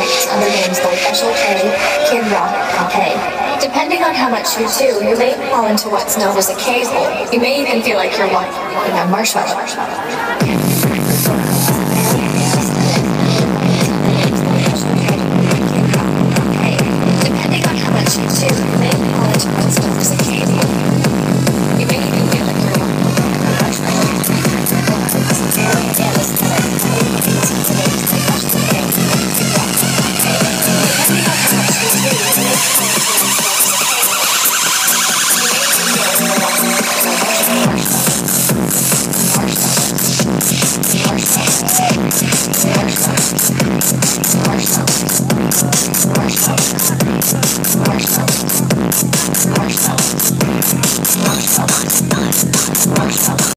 effects under names like Special K, Kid Rock, and K. Depending on how much you do, you may fall into what's known as a K-hole. You may even feel like you're walking a marshmallow.